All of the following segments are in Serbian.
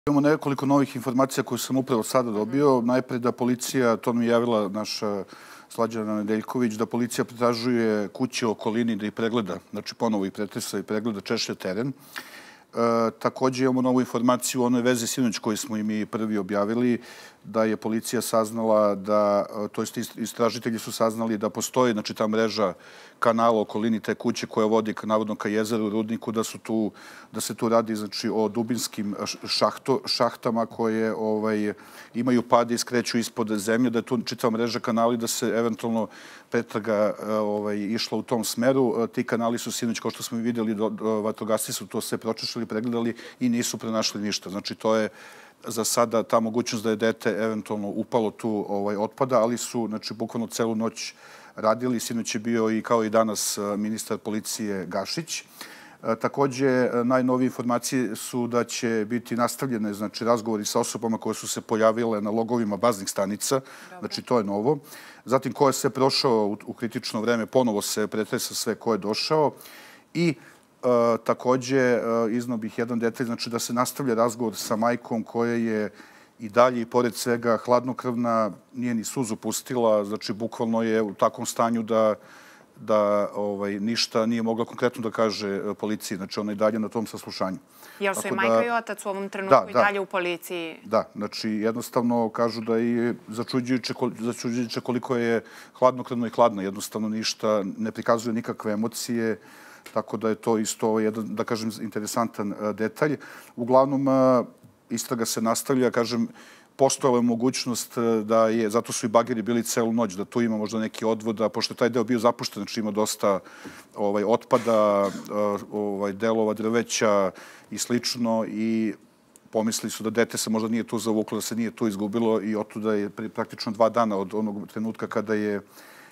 Imamo nekoliko novih informacija koje sam upravo sada dobio. Najpre da policija, to mi je javila naša Slađana Nedeljković, da policija pretražuje kuće u okolini da ih pregleda, znači ponovo ih pretresa i pregleda, češlja teren. Također imamo novu informaciju o onoj vezi sinoć koju smo i mi prvi objavili, da je policija saznala da, to jest istražitelji su saznali da postoji, znači ta mreža kanala u okolini te kuće koja vodi navodno ka jezeru, rudniku, da se tu radi znači o dubinskim šahtama koje imaju pade i skreću ispod zemlje, da je tu čitava mreža kanali, da se eventualno pretraga išla u tom smeru. Ti kanali su sinoć, kao što smo i vidjeli, vatrogasci su to sve pročešljali, pregledali i nisu pronašli ništa. Znači to je za sada ta mogućnost da je dete eventualno upalo tu otpada, ali su znači bukvalno celu noć radili. Sinoć je bio i kao i danas ministar policije Gašić. Također, najnovije informacije su da će biti nastavljene znači, razgovori sa osobama koje su se pojavile na logovima baznih stanica. Znači, to je novo. Zatim, ko je se prošao u kritično vreme, ponovo se pretresa sve ko je došao. I također, iznao bih jedan detalj, znači da se nastavlja razgovor sa majkom koja je i dalje i pored svega hladnokrvna, nije ni suzu pustila, znači bukvalno je u takvom stanju da ništa nije mogla konkretno da kaže policiji. Znači, ona je dalje na tom saslušanju. Jel su i majka i otac u ovom trenutku i dalje u policiji? Da, znači, jednostavno kažu da je začuđujuće koliko je hladnokrvno i hladna. Jednostavno ništa, ne prikazuje nikakve emocije, tako da je to isto jedan, da kažem, interesantan detalj. Uglavnom, istraga se nastavlja, kažem, postojala je mogućnost da je, zato su i bageri bili celu noć, da tu ima možda neki odvod, a pošto je taj deo bio zapušten, znači ima dosta otpada, delova drveća i slično i pomislili su da dete se možda nije tu zavuklo, da se nije tu izgubilo i otuda je praktično 2 dana od onog trenutka kada je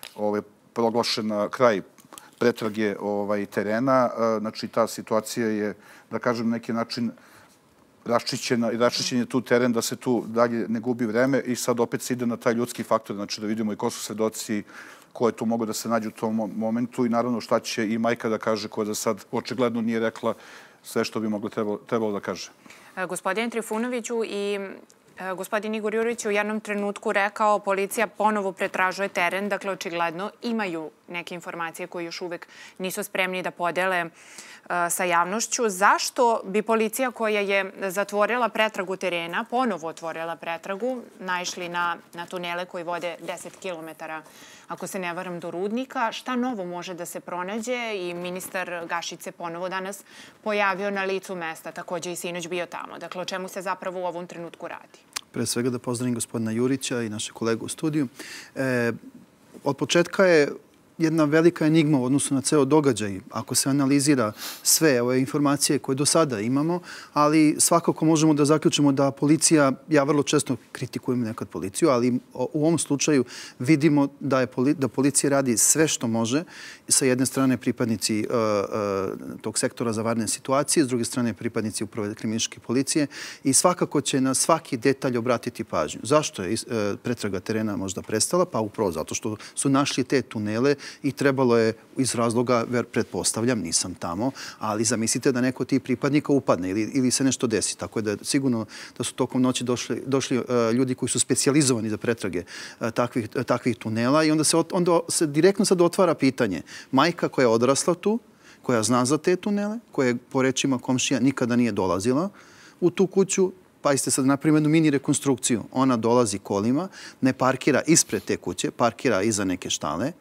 proglašena kraj pretrage terena. Znači, ta situacija je, da kažem, na neki način raščišćena i raščišćen je tu teren da se tu dalje ne gubi vreme i sad opet se ide na taj ljudski faktor, znači da vidimo i ko su svedoci, ko je tu mogo da se nađe u tom momentu i naravno šta će i majka da kaže koja za sad očigledno nije rekla sve što bi moglo trebalo da kaže. Gospodine Trifunoviću, i gospodin Igor Jurić u jednom trenutku rekao policija ponovo pretražuje teren, dakle očigledno imaju neke informacije koje još uvek nisu spremni da podele sa javnošću. Zašto bi policija koja je zatvorila pretragu terena, ponovo otvorila pretragu, naišli na tunele koji vode 10 km, ako se ne varam, do rudnika? Šta novo može da se pronađe? I ministar Gašić se ponovo danas pojavio na licu mesta, također i sinoć bio tamo. Dakle, o čemu se zapravo u ovom trenutku radi? Pre svega da pozdravim gospodina Jurića i naše kolegu u studiju. Od početka je jedna velika enigma u odnosu na ceo događaj, ako se analizira sve ove informacije koje do sada imamo, ali svakako možemo da zaključimo da policija, ja vrlo često kritikujem nekad policiju, ali u ovom slučaju vidimo da policija radi sve što može. Sa jedne strane pripadnici tog sektora za vanredne situacije, s druge strane pripadnici uprave kriminalističke policije i svakako će na svaki detalj obratiti pažnju. Zašto je pretraga terena možda prestala? Pa upravo zato što su našli te tunele i trebalo je iz razloga, pretpostavljam, nisam tamo, ali zamislite da neko od tih pripadnika upadne ili se nešto desi. Tako da sigurno da su tokom noći došli ljudi koji su specijalizovani za pretrage takvih tunela i onda se direktno sad otvara pitanje. Majka koja je odrasla tu, koja zna za te tunele, koja po rečima komšija nikada nije dolazila u tu kuću, pa ste sad napravili jednu mini rekonstrukciju. Ona dolazi kolima, ne parkira ispred te kuće, parkira iza neke štale,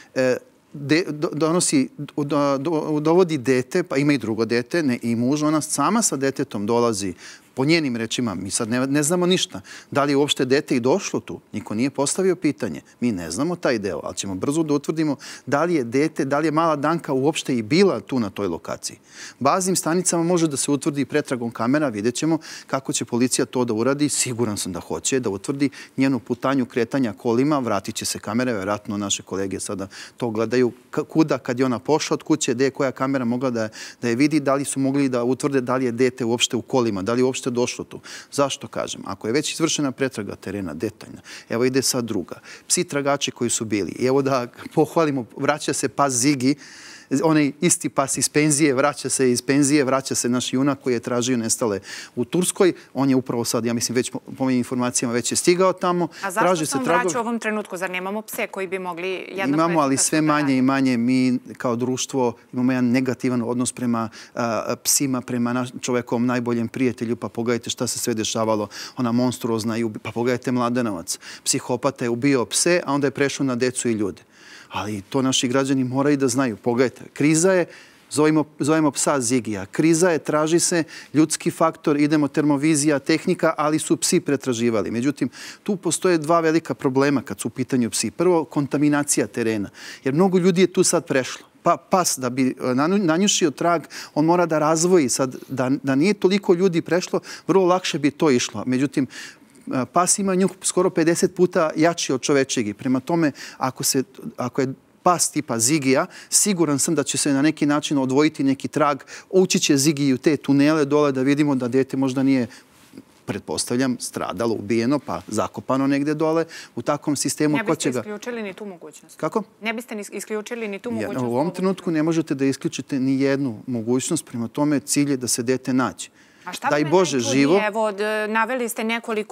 dovodi dete, pa ima i drugo dete, i muž, ona sama sa detetom dolazi. Po njenim rečima, mi sad ne znamo ništa. Da li je uopšte dete i došlo tu? Niko nije postavio pitanje. Mi ne znamo taj deo, ali ćemo brzo da utvrdimo da li je dete, da li je mala Danka uopšte i bila tu na toj lokaciji. Baznim stanicama može da se utvrdi pretragom kamera, vidjet ćemo kako će policija to da uradi. Siguran sam da hoće, da utvrdi njenu putanju kretanja kolima, vratit će se kamere, vjerojatno naše kolege sada to gledaju kuda kad je ona pošla od kuće, gde je koja kamera mogla da je vidi, da li su mogli da utvrde da li je dete uopšte u kolima, da li je uopšte došlo tu. Zašto kažem? Ako je već izvršena pretraga terena detaljna, evo ide sad druga. Psi tragači koji su bili, evo da pohvalimo, vraća se pas Zigi onaj isti pas iz penzije, vraća se iz penzije, vraća se naš junak koji je tražio nestale u Turskoj. On je upravo sad, ja mislim, već po mojim informacijama već je stigao tamo. A zašto se on vraća u ovom trenutku? Zar nemamo pse koji bi mogli jednako... Imamo, ali sve manje i manje. Mi kao društvo imamo jedan negativan odnos prema psima, prema čovekovom najboljem prijatelju. Pa pogledajte šta se sve dešavalo. Ona monstruozna, pa pogledajte Mladenovac. Psihopata je ubio pse, a onda je prešao na decu i ljude. Ali to naši građani moraju da znaju. Pogledajte, kriza je, zovemo psa Zigija. Kriza je, traži se ljudski faktor, idemo termovizija, tehnika, ali su psi pretraživali. Međutim, tu postoje dva velika problema kad su u pitanju psi. Prvo, kontaminacija terena. Jer mnogo ljudi je tu sad prešlo. Pa pas, da bi nanjušio trag, on mora da razvoji. Sad, da nije toliko ljudi prešlo, vrlo lakše bi to išlo. Međutim, pas ima njuh skoro 50 puta jači od čovečeg i prema tome, ako je pas tipa Zigija, siguran sam da će se na neki način odvojiti neki trag, ući će Zigiji u te tunele dole da vidimo da dete možda nije, pretpostavljam, stradalo, ubijeno, pa zakopano negde dole u takvom sistemu. Ne biste isključili ni tu mogućnost? Kako? Ne biste isključili ni tu mogućnost? U ovom trenutku ne možete da isključite ni jednu mogućnost, prema tome cilj je da se dete nađe. A šta vam je najčudnije? Evo, naveli ste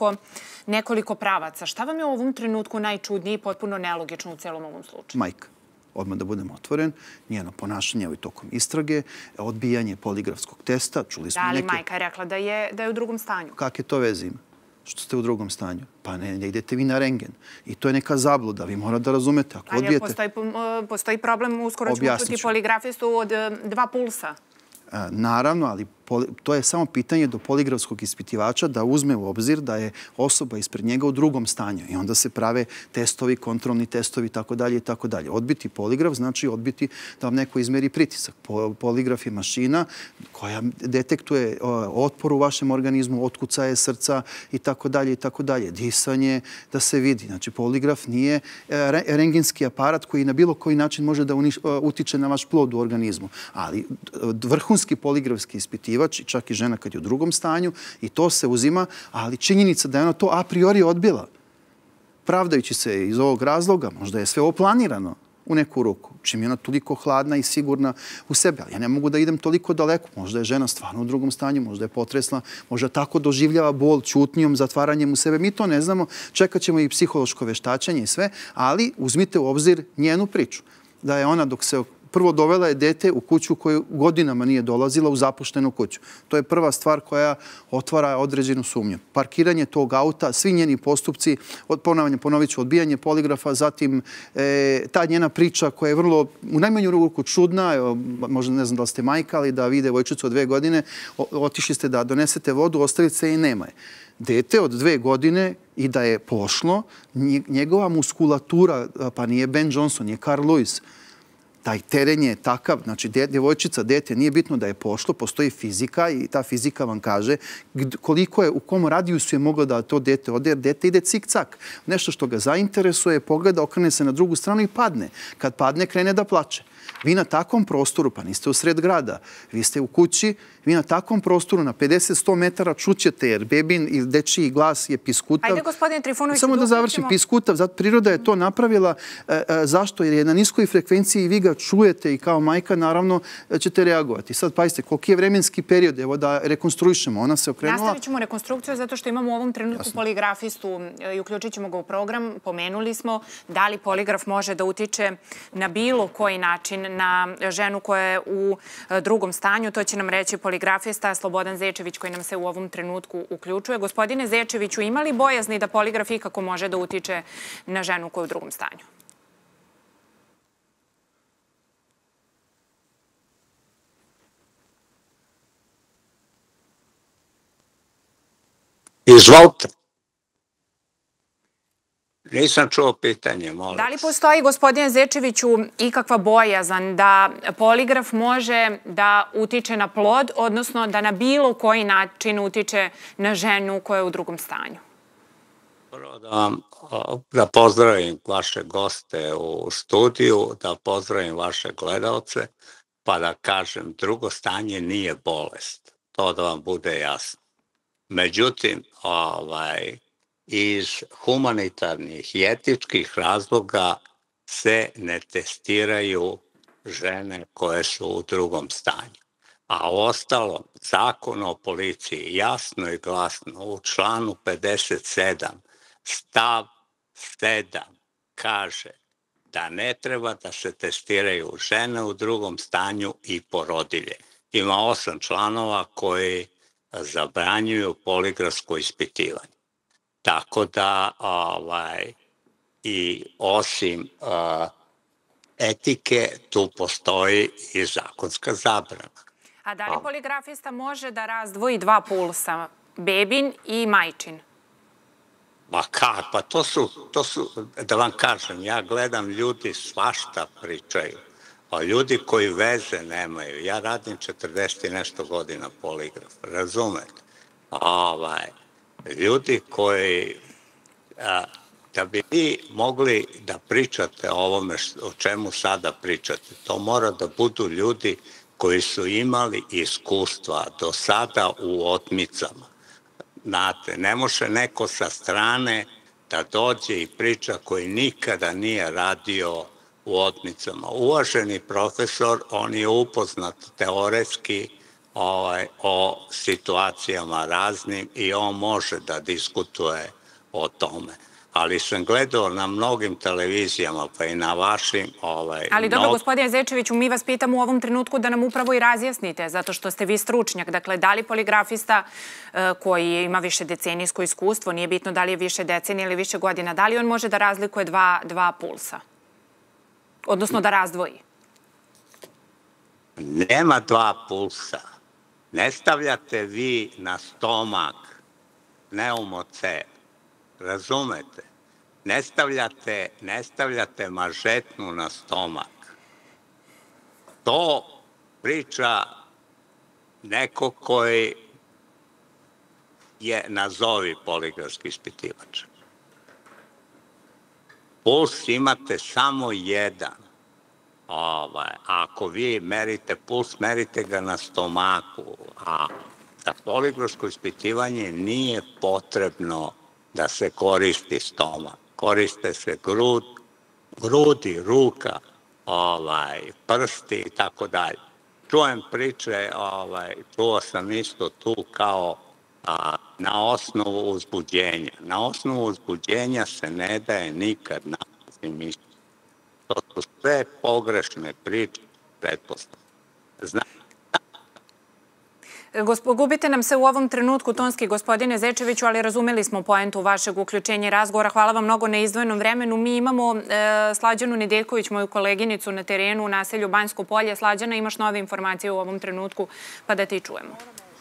nekoliko pravaca. Šta vam je u ovom trenutku najčudnije i potpuno nelogično u celom ovom slučaju? Majka. Odmah da budem otvoren, njeno ponašanje i tokom istrage, odbijanje poligrafskog testa, čuli smo neke... Da, ali majka je rekla da je u drugom stanju. Kakve to veze ima? Što ste u drugom stanju? Pa ne idete vi na rengen. I to je neka zabluda. Vi morate da razumete. Ako odbijete... Ali postoji problem, uskoro ćemo čuti poligrafistu od 2 pulsa. Naravno, ali to je samo pitanje do poligrafskog ispitivača da uzme u obzir da je osoba ispred njega u drugom stanju i onda se prave testovi, kontrolni testovi, tako dalje i tako dalje. Odbiti poligraf znači odbiti da vam neko izmeri pritisak. Poligraf je mašina koja detektuje otpor u vašem organizmu, otkucaje srca i tako dalje i tako dalje. Disanje da se vidi. Znači, poligraf nije rengenski aparat koji na bilo koji način može da utiče na vaš plod u organizmu. Ali vrhunski poligrafski ispitivač, čak i žena kad je u drugom stanju, i to se uzima, ali činjenica da je ona to a priori odbila. Pravdajući se iz ovog razloga, možda je sve oplanirano u neku ruku, čim je ona toliko hladna i sigurna u sebe. Ali ja ne mogu da idem toliko daleko. Možda je žena stvarno u drugom stanju, možda je potresla, možda tako doživljava bol ćutnjom, zatvaranjem u sebe. Mi to ne znamo, čekat ćemo i psihološko veštačenje i sve, ali uzmite u obzir njenu priču. Da je ona dok se prvo dovela je dete u kuću koju godinama nije dolazila, u zapuštenu kuću. To je prva stvar koja otvara određenu sumnju. Parkiranje tog auta, svi njeni postupci, ponovit ću, odbijanje poligrafa, zatim ta njena priča koja je vrlo, u najmanju ruku čudna, možda ne znam da li ste majka, ali da vide devojčicu od 2 godine, otišli ste da donesete vodu, ostavite se i nema je. Dete od 2 godine i da je pošlo, njegova muskulatura, pa nije Ben Johnson, nije Carl Lewis, taj teren je takav, znači djevojčica, dete, nije bitno da je pošlo, postoji fizika i ta fizika vam kaže koliko je, u kom radijusu je moglo da to dete ode, jer dete ide cik-cak. Nešto što ga zainteresuje, pogleda, okrene se na drugu stranu i padne. Kad padne, krene da plače. Vi na takvom prostoru, pa niste u sred grada, vi ste u kući, vi na takvom prostoru na 50-100 metara čućete, jer bebin i dečiji glas je piskutav. Ajde, gospodine Trifunović, samo da završim, piskutav. Zato priroda je to napravila. Zašto? Jer je na niskoj frekvenciji i vi ga čujete i kao majka naravno ćete reagovati. Sad pazite, koliki je vremenski period, evo da rekonstruišemo. Ona se okrenula... Nastavit ćemo rekonstrukciju zato što imamo u ovom trenutku poligrafistu i uključit ćemo ga u program. Pomenuli smo da li poligraf može da utiče na bilo koji način na ženu koja je u drugom stanju. To će nam reći poligrafista Slobodan Zečević koji nam se u ovom trenutku uključuje. Gospodine Zečeviću, ima li bojazni da poligraf ikako može da utiče na ženu koja je u drugom stanju? Izvolite. Nisam čuo pitanje, molim. Da li postoji, gospodine Zečeviću, ikakva bojazan da poligraf može da utiče na plod, odnosno da na bilo koji način utiče na ženu koja je u drugom stanju? Prvo da pozdravim vaše goste u studiju, da pozdravim vaše gledalce, pa da kažem, drugo stanje nije bolest. To da vam bude jasno. Međutim, iz humanitarnih i etičkih razloga se ne testiraju žene koje su u drugom stanju. A ostalo, Zakon o policiji jasno i glasno u članu 57 stav 7 kaže da ne treba da se testiraju žene u drugom stanju i porodilje. Ima 8 članova koji zabranjuju poligrafsko ispitivanje. Tako da i osim etike tu postoji i zakonska zabrana. A da li poligrafista može da razdvoji dva pulsa, bebin i majčin? Ma kako, pa to su, da vam kažem, ja gledam ljudi svašta pričaju, a ljudi koji veze nemaju. Ja radim 40 i nešto godina poligraf, razumete? Ljudi koji, da bi vi mogli da pričate o ovome o čemu sada pričate, to mora da budu ljudi koji su imali iskustva do sada u otmicama. Znate, ne može neko sa strane da dođe i priča koji nikada nije radio u otmicama. Uvaženi profesor, on je upoznat teoretski o situacijama raznim i on može da diskutuje o tome. Ali sam gledao na mnogim televizijama, pa i na vašim... Ali dobro, gospodine Zečeviću, mi vas pitamo u ovom trenutku da nam upravo i razjasnite, zato što ste vi stručnjak. Dakle, da li poligrafista koji ima više decenijsko iskustvo, nije bitno da li je više decenija ili više godina, da li on može da razlikuje dva pulsa? Odnosno da razdvoji? Nema dva pulsa. Ne stavljate vi na stomak pneumocer. Razumete? Ne stavljate mažetnu na stomak. To priča neko koji je nazovi poligrafski ispitivač. Puls imate samo jedan. Ako vi merite puls, merite ga na stomaku. A za poligrafsko ispitivanje nije potrebno da se koristi stomak. Koriste se grudi, ruka, prsti i tako dalje. Čujem priče, čuo sam isto tu kao na osnovu uzbuđenja. Na osnovu uzbuđenja se ne daje nikad nalazi mišića. To su sve pogrešne priče, pretpostavljam. Gubite nam se u ovom trenutku tonski, gospodine Zečeviću, ali razumeli smo poentu vašeg uključenja i razgovora. Hvala vam mnogo na izdvojenom vremenu. Mi imamo Slađanu Nedeljković, moju koleginicu na terenu u naselju Banjsko polje. Slađana, imaš nove informacije u ovom trenutku, pa da ti čujemo.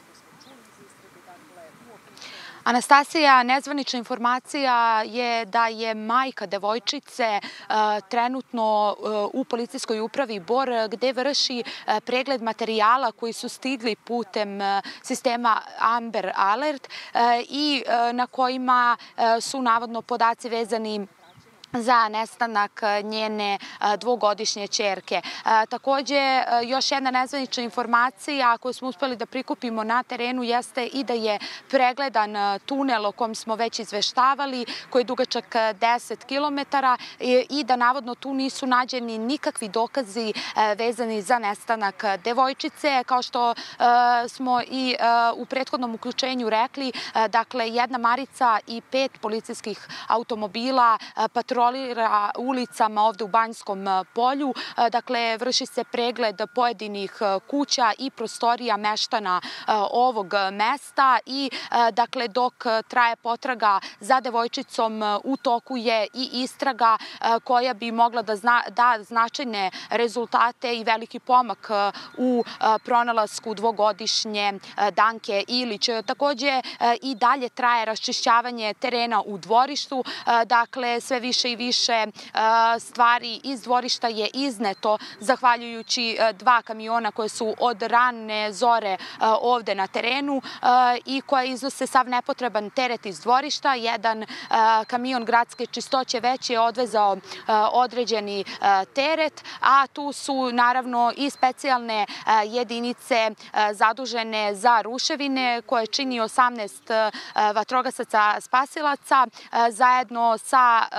Anastasija, nezvanična informacija je da je majka devojčice trenutno u policijskoj upravi Bor, gde vrši pregled materijala koji su stigli putem sistema Amber Alert i na kojima su navodno podaci vezani za nestanak njene dvogodišnje ćerke. Takođe, još jedna nezvanična informacija koju smo uspeli da prikupimo na terenu jeste i da je pregledan tunel o kom smo već izveštavali, koji je dugačak 10 km i da navodno tu nisu nađeni nikakvi dokazi vezani za nestanak devojčice. Kao što smo i u prethodnom uključenju rekli, dakle, jedna Marica i 5 policijskih automobila patrolira ulicama ovde u Banjskom polju. Dakle, vrši se pregled pojedinih kuća i prostorija meštana ovog mesta i dakle, dok traje potraga za devojčicom, u toku je i istraga koja bi mogla da da značajne rezultate i veliki pomak u pronalasku dvogodišnje Danke Ilić. Takođe, i dalje traje raščišćavanje terena u dvorištu. Dakle, sve više i više stvari iz dvorišta je izneto zahvaljujući 2 kamiona koje su od rane zore ovde na terenu i koje iznose sav nepotreban teret iz dvorišta. Jedan kamion gradske čistoće već je odvezao određeni teret, a tu su naravno i specijalne jedinice zadužene za ruševine koje čini 18 vatrogasaca spasilaca zajedno sa psom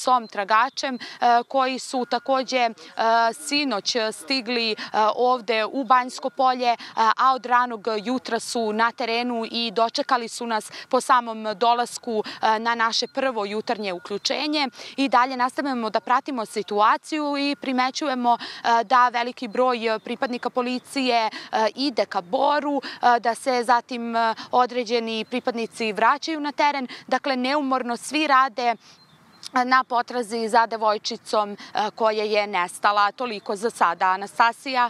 psom tragačem, koji su takođe sinoć stigli ovde u Banjsko Polje, a od ranog jutra su na terenu i dočekali su nas po samom dolasku na naše prvo jutarnje uključenje. I dalje nastavljamo da pratimo situaciju i primećujemo da veliki broj pripadnika policije ide ka Boru, da se zatim određeni pripadnici vraćaju na teren. Dakle, neumorno svi rade na potrazi za devojčicom koja je nestala. Toliko za sada. Anastasija?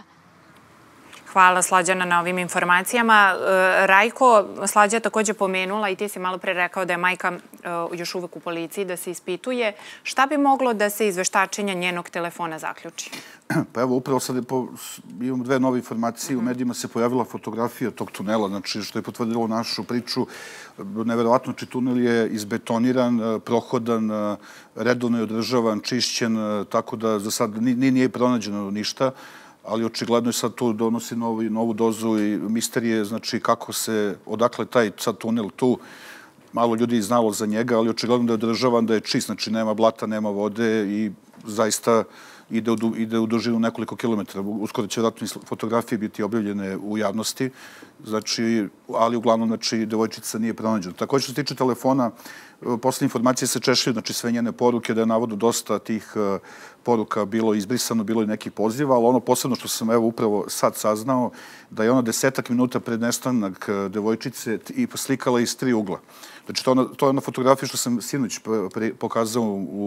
Hvala, Slađana, na ovim informacijama. Rajko, Slađa je također pomenula i ti si malo pre rekao da je majka još uvek u policiji, da se ispituje. Šta bi moglo da se iz veštačenja njenog telefona zaključi? Pa evo, upravo sad imamo dve nove informacije. U medijima se pojavila fotografija tog tunela, znači što je potvrdilo našu priču. Neverovatno, znači tunel je izbetoniran, prohodan, redovno je održavan, čišćen, tako da za sad nije pronađeno ništa. Ali očigledno je sad tu donosi novu dozu i misterije, znači kako se, odakle taj sad tunel tu, malo ljudi je znalo za njega, ali očigledno da je održavan, da je čist, znači nema blata, nema vode i zaista ide u dužinu nekoliko kilometara. Uskoro će vjerojatno fotografije biti objavljene u javnosti, znači, ali uglavnom, znači, devojčica nije pronađena. Također što se tiče telefona, poslednje informacije se češljaju, znači sve njene poruke, da je navodno dosta tih poruka bilo izbrisano, bilo je nekih poziva, ali ono posebno što sam evo upravo sad saznao, da je ona 10 minuta pred nestanak devojčice i slikala iz 3 ugla. Znači, to je ona fotografija što sam sinoć pokazao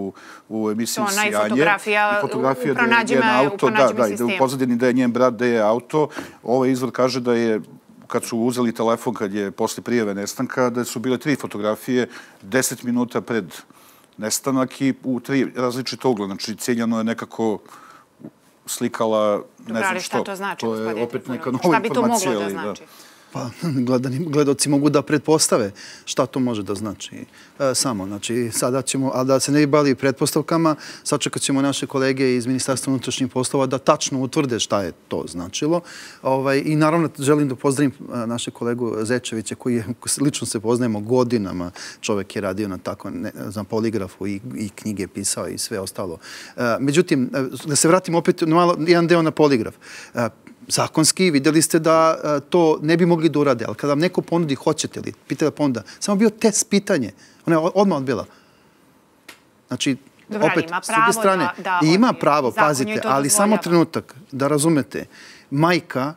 u emisiji Sijanje. To ona fotografija u pronađima sistemu. U pozadini da je njen brat, da je auto. Ovaj izvor kaže da je, kad su uzeli telefon, kad je posle prijave nestanka, da su bile 3 fotografije 10 minuta pred nestanak i u 3 različite ugla. Znači, cijeljano je nekako slikala, ne znam što. Šta to znači, gospodine? To je opet neka nova informacija. Šta bi to moglo da znači? Pa, gledaoci mogu da pretpostave šta to može da znači. Samo, znači, sada ćemo, a da se ne bi bavili pretpostavkama, sačekat ćemo naše kolege iz Ministarstva unutrašnjih poslova da tačno utvrde šta je to značilo. I naravno, želim da pozdravim naše kolegu Zečevića, koji lično se poznajemo godinama. Čovek je radio na poligrafu i knjige pisao i sve ostalo. Međutim, da se vratim opet jedan deo na poligraf. Zakonski, vidjeli ste da to ne bi mogli da urade, ali kada vam neko ponudi, hoćete li, pitala ponuda, samo bio test pitanje. Ona je odmah odbila. Znači, opet, s druge strane, ima pravo, pazite, ali samo trenutak, da razumete, majka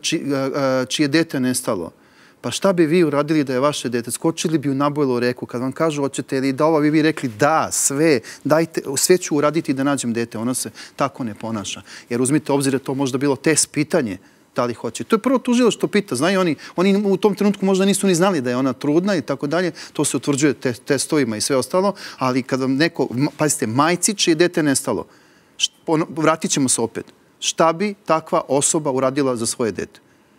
čije dete nestalo, pa šta bi vi uradili da je vaše dete? Skočili bi u nabojelu reku. Kad vam kažu, hoćete li da ova, vi bi rekli da, sve, dajte, sve ću uraditi da nađem dete. Ona se tako ne ponaša. Jer uzmite obzir da to možda bilo test pitanje da li hoće. To je prvo tužilo što pita. Znaju oni u tom trenutku možda nisu ni znali da je ona trudna i tako dalje. To se utvrđuje testovima i sve ostalo. Ali kada neko, pazite, majci čije dete nestalo, vratit ćemo se opet. Šta bi takva osoba uradila za svoje dete?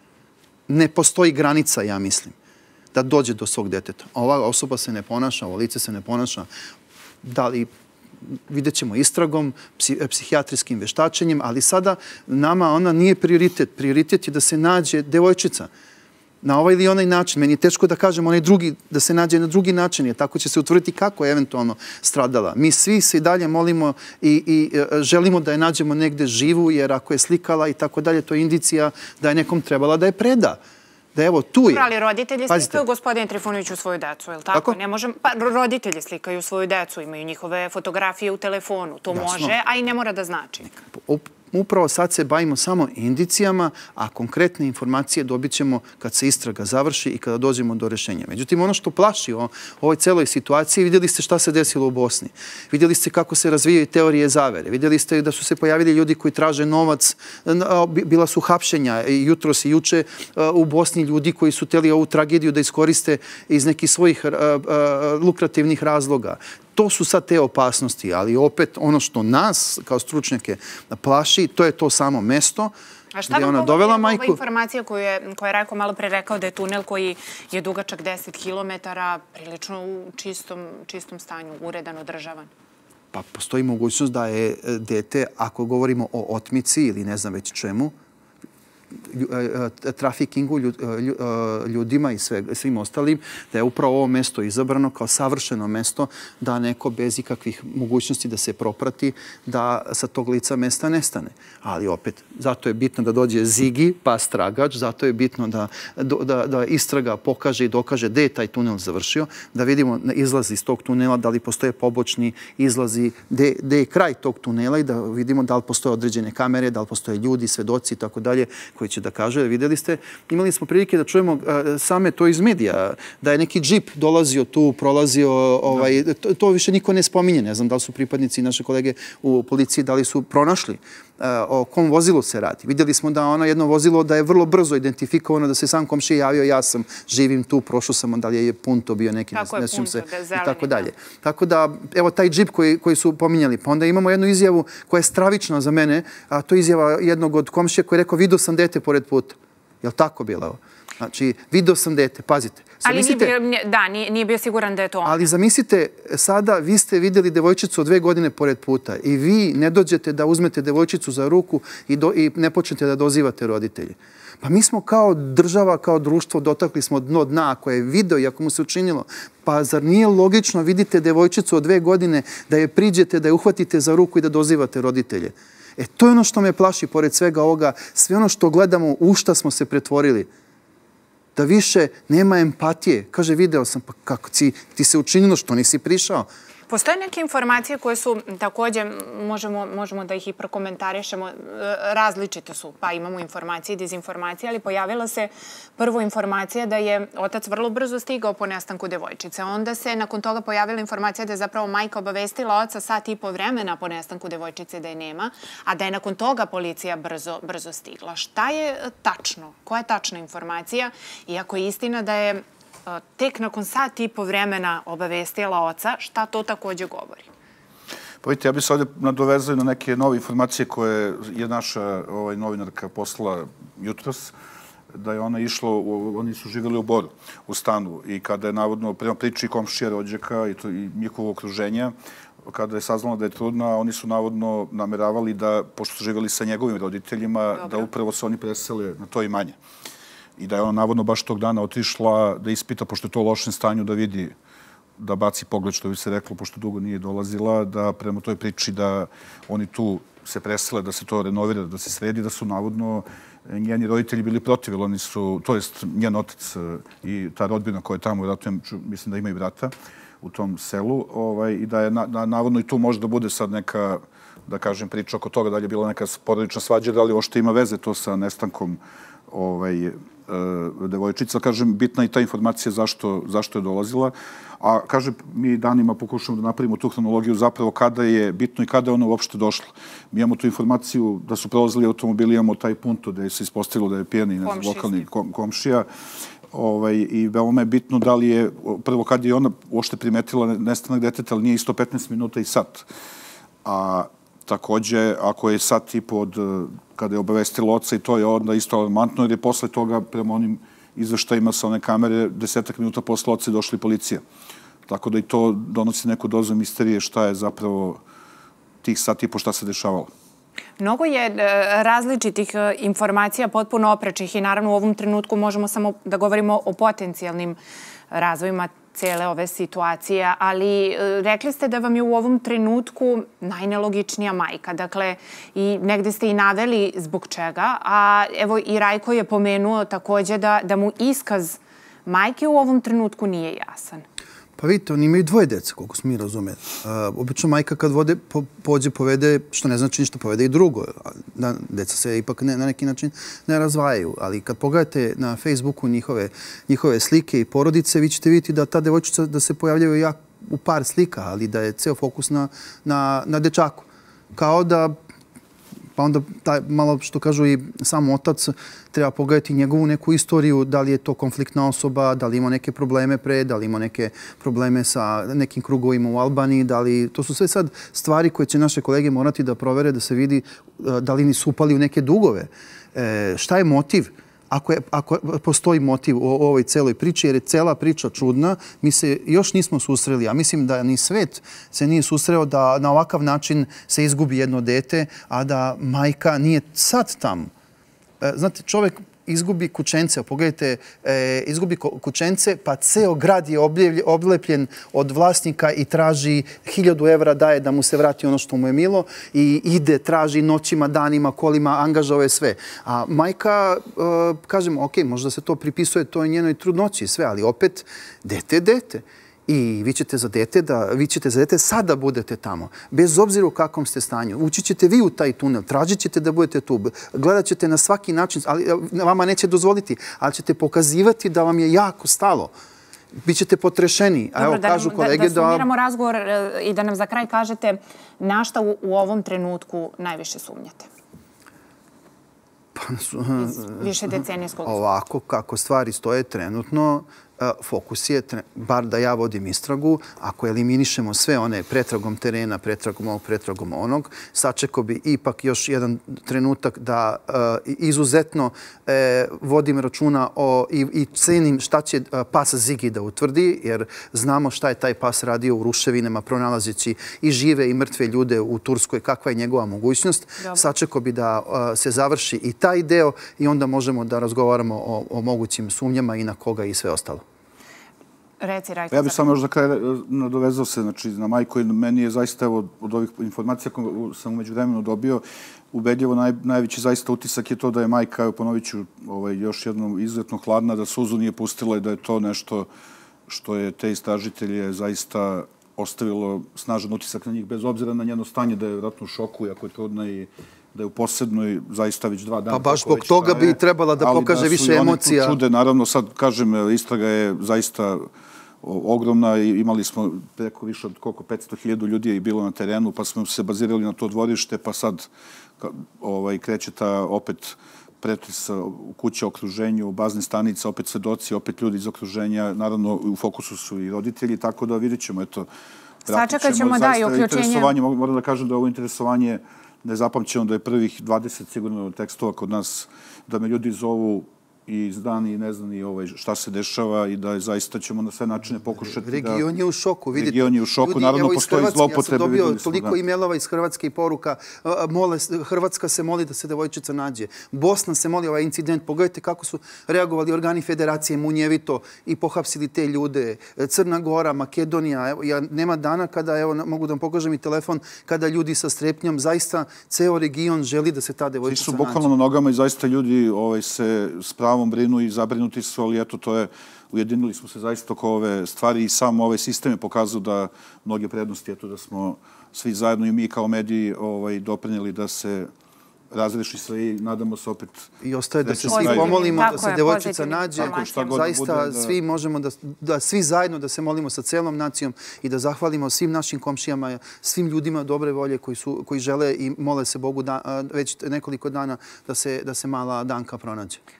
Ne postoji granica, ja mislim, da dođe do svog deteta. Ova osoba se ne ponaša, ovo lice se ne ponaša. Da li vidjet ćemo istragom, psihijatrijskim veštačenjem, ali sada nama ona nije prioritet. Prioritet je da se nađe devojčica na ovaj ili onaj način. Meni je teško da kažem onaj drugi, da se nađe na drugi način, jer tako će se utvrditi kako je eventualno stradala. Mi svi se i dalje molimo i želimo da je nađemo negde živu, jer ako je slikala i tako dalje, to je indicija da je nekom trebala da je preda. Da evo, tu je. Ali roditelji slikaju, gospodine Trifunoviću, svoju decu, je li tako? Pa roditelji slikaju svoju decu, imaju njihove fotografije u telefonu. To može, a i ne mora da znači. Upravo sad se bavimo samo indicijama, a konkretne informacije dobit ćemo kad se istraga završi i kada dođemo do rešenja. Međutim, ono što plaši u ovoj celoj situaciji, vidjeli ste šta se desilo u Bosni. Vidjeli ste kako se razvijaju teorije zavere. Vidjeli ste da su se pojavili ljudi koji traže novac. Bila su hapšenja jutros i juče u Bosni ljudi koji su hteli ovu tragediju da iskoriste iz nekih svojih lukrativnih razloga. To su sad te opasnosti, ali opet ono što nas kao stručnjake plaši, to je to samo mesto gdje ona dovela majku. A šta vam govori ova informacija koju je Rajko malo pre rekao da je tunel koji je dugačak 10 km, prilično u čistom stanju, uredan, održavan? Pa postoji mogućnost da je dete, ako govorimo o otmici ili ne znam već čemu, trafikingu ljudima i svim ostalim, da je upravo ovo mesto izabrano kao savršeno mesto da neko bez ikakvih mogućnosti da se proprati, da sa tog lica mesta nestane. Ali opet, zato je bitno da dođe Zigi, pas tragač, zato je bitno da istraga pokaže i dokaže gde je taj tunel završio, da vidimo izlaz iz tog tunela, da li postoje pobočni izlazi, gde je kraj tog tunela i da vidimo da li postoje određene kamere, da li postoje ljudi, svedoci i tako dalje, koji će da kažu. Vidjeli ste, imali smo prilike da čujemo same to iz medija, da je neki džip dolazio tu, prolazio, to više niko ne spominje. Ne znam da li su pripadnici naše kolege u policiji, da li su pronašli o kom vozilu se radi. Vidjeli smo da ono jedno vozilo da je vrlo brzo identifikovano, da se sam komšija javio, ja sam, živim tu, prošao sam, da li je Punto bio neki, ne sjećam se, i tako dalje. Tako da, evo taj džip koji su pominjali. Pa onda imamo jednu izjavu koja je stravična za mene, a to je izjava jednog od komšija koji je rekao, vidio sam dete pored puta. Je li tako bilo? Znači, vidio sam dete, pazite. Ali nije bio siguran da je to on. Ali zamislite, sada vi ste vidjeli devojčicu od 2 godine pored puta i vi ne dođete da uzmete devojčicu za ruku i ne počnete da dozivate roditelje. Pa mi smo kao država, kao društvo dotakli smo dno dna ako je video i ako mu se učinilo. Pa zar nije logično vidite devojčicu od 2 godine da je priđete, da je uhvatite za ruku i da dozivate roditelje? To je ono što me plaši pored svega ovoga. Sve ono što gledamo, u šta smo se pretvorili. Da više nema empatije. Kaže, video sam, pa kako ti se učinilo, što nisi prišao? Postoje neke informacije koje su također, možemo da ih i prokomentarišemo, različite su, pa imamo informacije i dezinformacije, ali pojavila se prvo informacija da je otac vrlo brzo stigao po nestanku devojčice. Onda se nakon toga pojavila informacija da je zapravo majka obavestila oca 1,5 sata vremena po nestanku devojčice da je nema, a da je nakon toga policija brzo stigla. Šta je tačno? Koja je tačna informacija? Iako je istina da je tek nakon 1,5 sata vremena obavestila oca, šta to također govori? Pa vidite, ja bih se ovdje nadovezao na neke nove informacije koje je naša novinarka poslala jutros, da je ona išla, oni su živjeli u Boru, u stanu, i kada je navodno prema priči komšija, rođaka i njihovo okruženja, kada je saznala da je trudna, oni su navodno nameravali da, pošto su živjeli sa njegovim roditeljima, da upravo se oni presele na to imanje. I da je ona navodno baš tog dana otišla da ispita, pošto je to u lošem stanju, da vidi, da baci pogled, što bi se reklo, pošto dugo nije dolazila, da prema toj priči da oni tu se presele, da se to renovira, da se sredi, da su navodno njeni roditelji bili protiv, oni su, to jest njen otac i ta rodbina koja je tamo, mislim da ima i brata u tom selu, i da je navodno i tu može da bude sad neka, da kažem, priča oko toga da li je bila neka porodična svađa, da li ošte ima veze to sa nestankom devojčica. Kažem, bitna je ta informacija zašto je dolazila. A, kažem, mi danima pokušamo da napravimo tu hronologiju zapravo kada je bitno i kada je ona uopšte došla. Mi imamo tu informaciju da su prolazili automobili, imamo taj punto gde se ispostavilo da je pijani lokalni komšija. I veoma je bitno da li je, prvo kad je ona uopšte primetila nestanak deteta, ali nije isto 15 minuta i sat. A takođe, ako je sat i pod kada je obavestilo oca, i to je onda isto alarmantno, jer je posle toga, prema onim izveštajima sa one kamere, 10 minuta posle oca je došla i policija. Tako da i to donosi neku dozu misterije šta je zapravo tih sat i po šta se dešavalo. Mnogo je različitih informacija, potpuno oprečnih, i naravno u ovom trenutku možemo samo da govorimo o potencijalnim razvojima cijele ove situacije, ali rekli ste da vam je u ovom trenutku najnelogičnija majka. Dakle, i negde ste i naveli zbog čega, a evo i Rajko je pomenuo također da mu iskaz majke u ovom trenutku nije jasan. Pa vidite, oni imaju 2 dece, koliko smo mi razumeli. Obično majka kad pođe povede, što ne znači ništa, povede i drugo. Deca se ipak na neki način ne razvajaju. Ali kad pogledate na Facebooku njihove slike i porodice, vi ćete vidjeti da ta devojčica da se pojavljaju u par slika, ali da je ceo fokus na dečaku. Kao da, pa onda malo što kažu i sam otac, treba pogledati njegovu neku istoriju, da li je to konfliktna osoba, da li ima neke probleme da li ima neke probleme sa nekim krugovima u Albaniji, to su sve sad stvari koje će naše kolege morati da provere, da se vidi da li nisu upali u neke dugove. Šta je motiv? Ako postoji motiv u ovoj celoj priči, jer je cela priča čudna, mi se još nismo susreli, a mislim da ni svet se nije susreo da na ovakav način se izgubi jedno dete, a da majka nije sad tamo. znate, čovek izgubi kućence, pogledajte, izgubi kućence, pa ceo grad je oblepljen od vlasnika i traži 1000 evra daje da mu se vrati ono što mu je milo i ide, traži noćima, danima, kolima, angažao je sve. A majka, kažemo, ok, možda se to pripisuje toj njenoj trudnoći i sve, ali opet, dete je dete. I vi ćete za dete sada budete tamo. Bez obzira u kakvom ste stanju. Ući ćete vi u taj tunel, tražit ćete da budete tu. Gledat ćete na svaki način, ali vama neće dozvoliti, ali ćete pokazivati da vam je jako stalo. Bićete potrešeni. A evo kažu kolege da sumiramo razgovor i da nam za kraj kažete na šta u ovom trenutku najviše sumnjate. Više decenijskog. Ovako kako stvari stoje trenutno, fokus je, bar da ja vodim istragu, ako eliminišemo sve one pretragom terena, pretragom ovog, pretragom onog, sačekao bi ipak još jedan trenutak da izuzetno vodim računa i cenim šta će pas Zigi da utvrdi, jer znamo šta je taj pas radio u ruševinama, pronalazeći i žive i mrtve ljude u Turskoj, kakva je njegova mogućnost. Sačekao bi da se završi i taj deo i onda možemo da razgovaramo o mogućim sumnjama i na koga i sve ostalo. Ja bih samo još za kraj nadovezao se na majku i meni je zaista od ovih informacija koje sam umeđu vremenu dobio ubedljivo najveći zaista utisak je to da je majka, ponovit ću još jednom, izuzetno hladna, da suzu nije pustila i da je to nešto što je te istražitelje zaista ostavilo snažan utisak na njih, bez obzira na njeno stanje, da je vjerojatno u šoku, ako je trudna i da je u posebnoj zaista već 2 dana. Pa baš zbog toga bi trebala da pokaže više emocija. Ali da su i oni tu čude, naravno, sad kažem, istraga je zaista ogromna i imali smo preko više od 500.000 ljudi je bilo na terenu, pa smo se bazirali na to dvorište, pa sad kreće ta opet pretres u kući, okruženju, bazne stanice, opet svedoci, opet ljudi iz okruženja, naravno u fokusu su i roditelji, tako da vidjet ćemo, eto, sačekat ćemo, da, i uključenje. Moram da kažem da ovo interesovanje nezapamćeno, da je prvih 20 sigurno tekstova kod nas, da me ljudi zovu i iz dan i ne znam i šta se dešava i da zaista ćemo na sve načine pokušati da... Region je u šoku, vidite. Region je u šoku, naravno postoji zloupotrebe. Ja sam dobio toliko e-mailova iz Hrvatske i poruka. Hrvatska se moli da se devojčica nađe. Bosna se moli ovaj incident. Pogledajte kako su reagovali organi federacije munjevito i pohapsili te ljude. Crna Gora, Makedonija. Nema dana kada, evo, mogu da vam pokažem i telefon, kada ljudi sa strepnjom, zaista ceo region želi da se ta devojčica nađe. Svi su bukvalno na nogama i zaista ljudi se spravom brinu i zabrinuti su, ali eto, to je, ujedinili smo se zaista oko ove stvari i sam ovaj sistem je pokazao da mnoge prednosti, eto, da smo svi zajedno i mi kao mediji doprinjeli da se razreši sve i nadamo se opet... I ostaje da se svi pomolimo, da se devojčica nađe. Zaista svi možemo da svi zajedno da se molimo sa celom nacijom i da zahvalimo svim našim komšijama, svim ljudima dobre volje koji žele i mole se Bogu već nekoliko dana da se mala Danka pronađe.